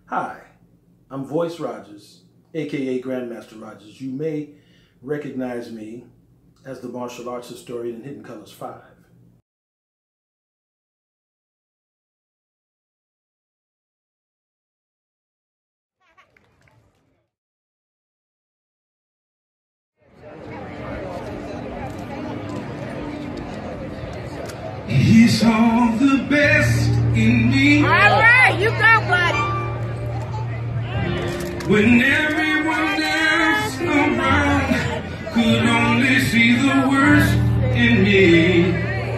Hi, I'm Voice Rogers, aka Grandmaster Rogers. You may recognize me as the martial arts historian in Hidden Colors 5. He saw the best in me. All right, you go, buddy. When everyone else around could only see the worst in me.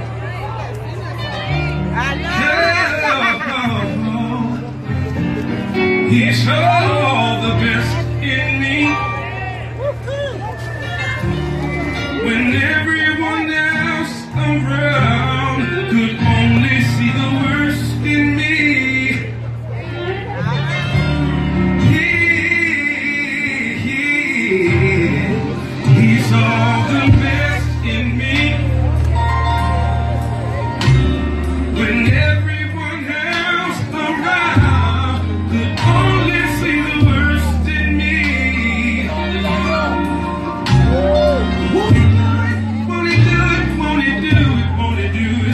I know. He saw the best in me. When everyone else around could only see the worst in me. He saw the best in me. When everyone else around could only see the worst in me. Won't he do it? Won't he do it? Won't he do it? Won't he do it?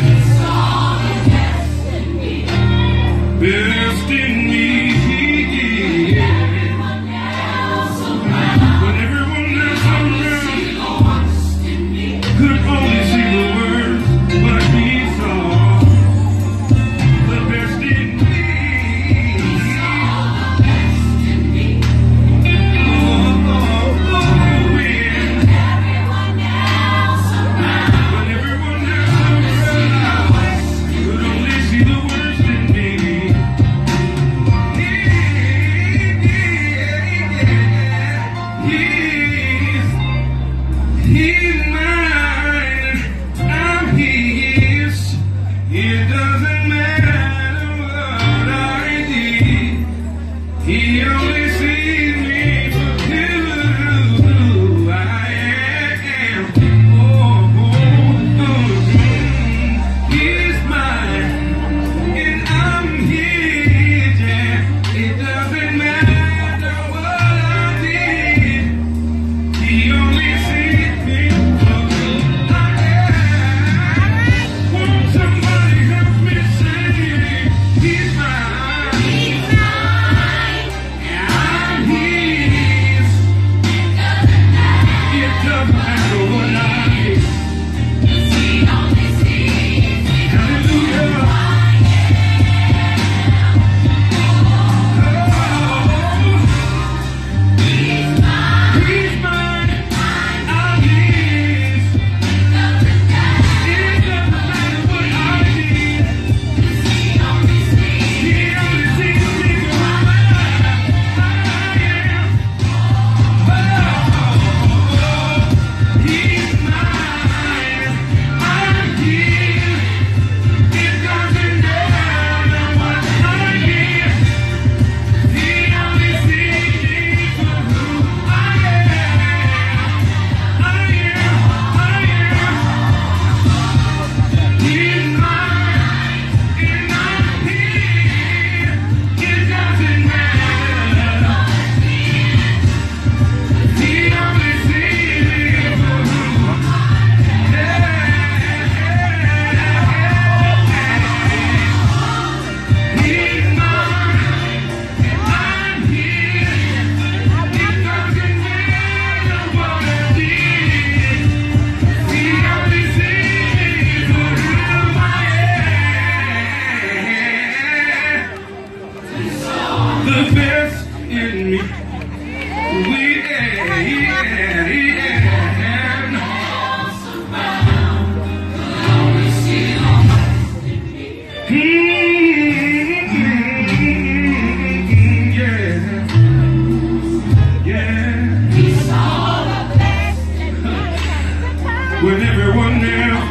Best in me. When everyone else around could only see the worst, but he saw the best in me. Oh, when everyone else around could only see the worst in me. He's mine, I'm his. It doesn't matter what I did. He only sees me for who I am. He's mine, and I'm his. Yeah, it doesn't matter what I did. He only sees me for who I am. Won't somebody help me say he's mine? He's mine, and I'm his. It doesn't matter what I did. He only sees me. Hallelujah. He's mine, I'm his. It doesn't matter what I did. He only sees me for who I am. He's mine, I'm his. It doesn't matter what I did. He only sees me for who I am. He's mine, and I'm his. It doesn't matter. He only sees me for who I am. He's mine, and I'm his. It doesn't matter what I did. He only sees me for who I am. The best in me. When everyone else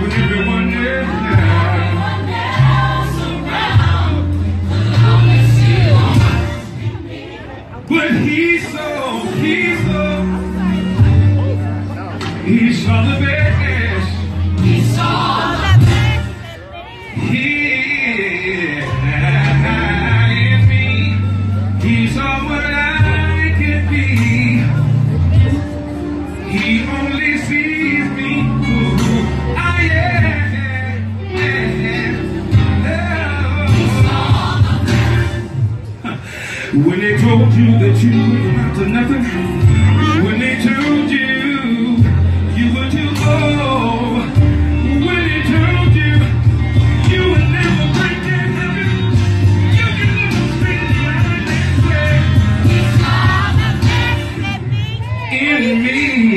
When they told you that you were not to nothing, when they told you were too old, when they told you would never break their heaven, you can look straight behind and say, it's all the best in me.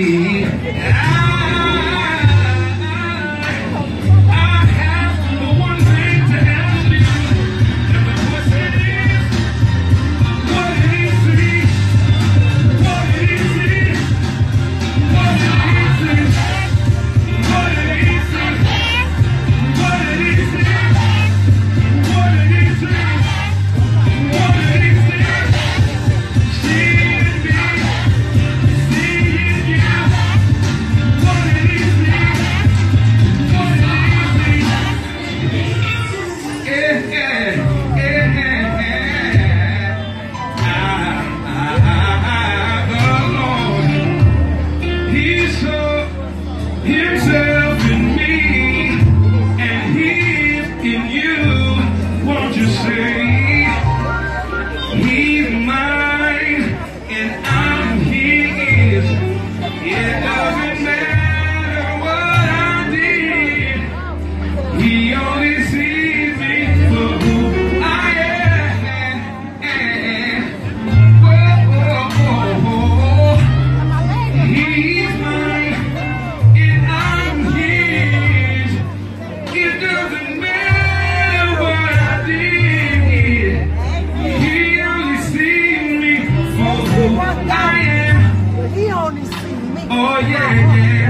Himself in me, and He's in you. Won't you say, He's mine, and I'm His. It doesn't matter what I did, He only sees me for who I am. He's mine. Oh yeah, yeah.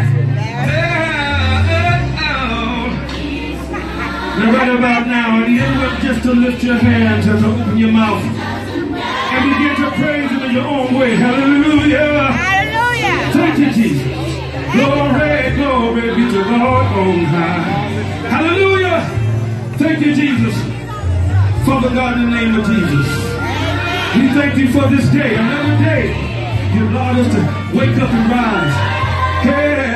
Now right about now, I need everyone just to lift your hands and to open your mouth and begin to praise Him in your own way. Hallelujah. Hallelujah. Thank you, Jesus. Glory, glory be to God on high. Hallelujah. Thank you, Jesus. Father God, in the name of Jesus, we thank you for this day, another day. You allowed us to wake up and rise. Hey.